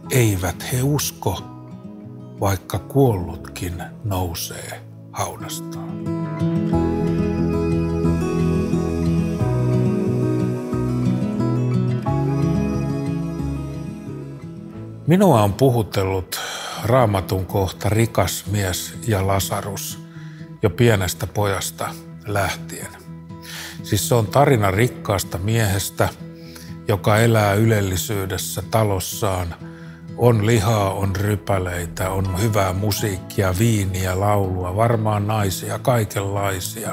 Eivät he usko, vaikka kuollutkin nousee haudastaan. Minua on puhutellut Raamatun kohta rikas mies ja Lasarus jo pienestä pojasta lähtien. Siis se on tarina rikkaasta miehestä, joka elää ylellisyydessä talossaan. On lihaa, on rypäleitä, on hyvää musiikkia, viiniä, laulua, varmaan naisia, kaikenlaisia.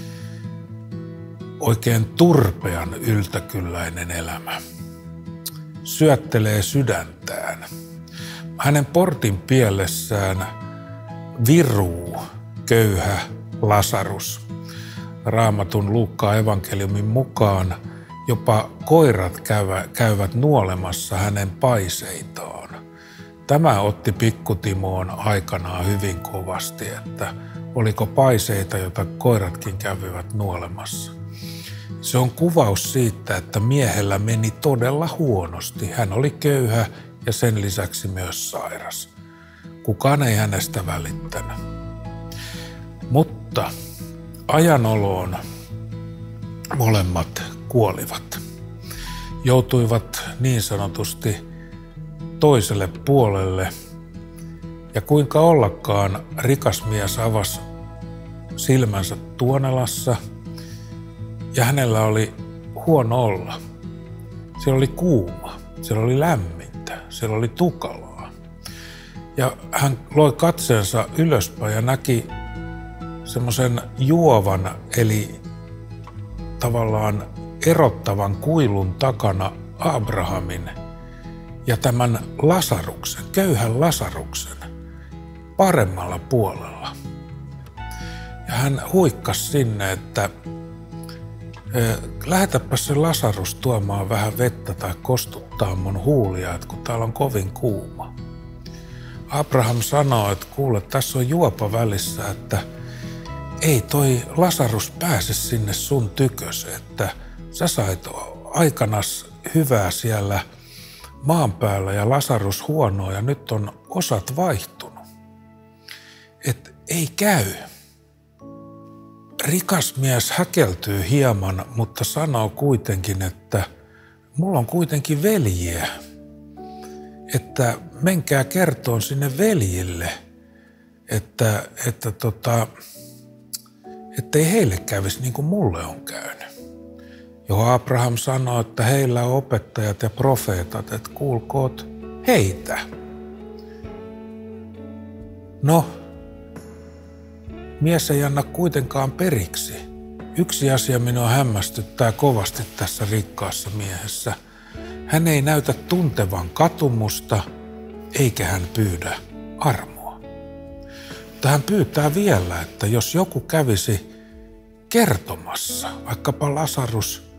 Oikein turpean yltäkylläinen elämä. Syöttelee sydäntään. Hänen portin pielessään viruu köyhä Lasarus. Raamatun Luukkaan evankeliumin mukaan jopa koirat käyvät nuolemassa hänen paiseitaan. Tämä otti Pikku Timoon aikanaan hyvin kovasti, että oliko paiseita, joita koiratkin kävivät nuolemassa. Se on kuvaus siitä, että miehellä meni todella huonosti. Hän oli köyhä ja sen lisäksi myös sairas. Kukaan ei hänestä välittänyt. Mutta ajanoloon molemmat kuolivat. Joutuivat niin sanotusti toiselle puolelle. Ja kuinka ollakaan rikas mies avasi silmänsä Tuonelassa ja hänellä oli huono olla. Siellä oli kuuma, siellä oli lämmintä, siellä oli tukalaa. Ja hän loi katseensa ylöspäin ja näki semmoisen juovan, eli tavallaan erottavan kuilun takana Abrahamin ja tämän Lasaruksen, köyhän Lasaruksen, paremmalla puolella. Ja hän huikkasi sinne, että lähetäpä se Lasarus tuomaan vähän vettä tai kostuttaa mun huulia, että kun täällä on kovin kuuma. Abraham sanoo, että kuule, tässä on juopa välissä, että ei toi Lasarus pääse sinne sun tykös, että sä sait aikanas hyvää siellä maan päällä ja Lasarus huonoa ja nyt on osat vaihtunut. Et ei käy. Rikas mies häkeltyy hieman, mutta sanoo kuitenkin, että mulla on kuitenkin veljiä, että menkää kertoon sinne veljille, ettei heille kävisi niin kuin mulle on käynyt. Johon Abraham sanoo, että heillä on opettajat ja profeetat, että kuulkoot heitä. No, mies ei anna kuitenkaan periksi. Yksi asia minua hämmästyttää kovasti tässä rikkaassa miehessä. Hän ei näytä tuntevan katumusta, eikä hän pyydä armoa. Mutta hän pyytää vielä, että jos joku kävisi kertomassa, vaikkapa Lasarus,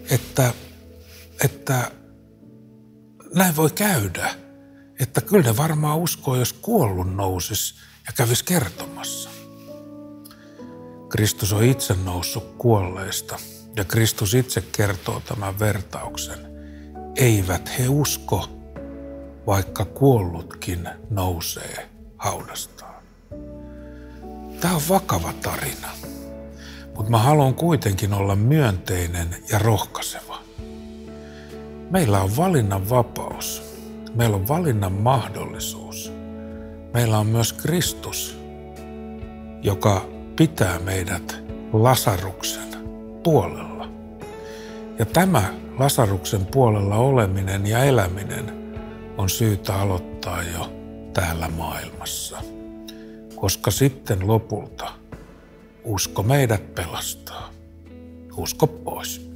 että näin voi käydä, että kyllä ne varmaan uskoo, jos kuollut nousisi ja kävisi kertomassa. Kristus on itse noussut kuolleista ja Kristus itse kertoo tämän vertauksen. Eivät he usko, vaikka kuollutkin nousee haudastaan. Tämä on vakava tarina, mutta mä haluan kuitenkin olla myönteinen ja rohkaiseva. Meillä on valinnan vapaus, meillä on valinnan mahdollisuus. Meillä on myös Kristus, joka pitää meidät Lasaruksen puolella. Ja tämä Lasaruksen puolella oleminen ja eläminen on syytä aloittaa jo täällä maailmassa, koska sitten lopulta usko meidät pelastaa. Usko pois.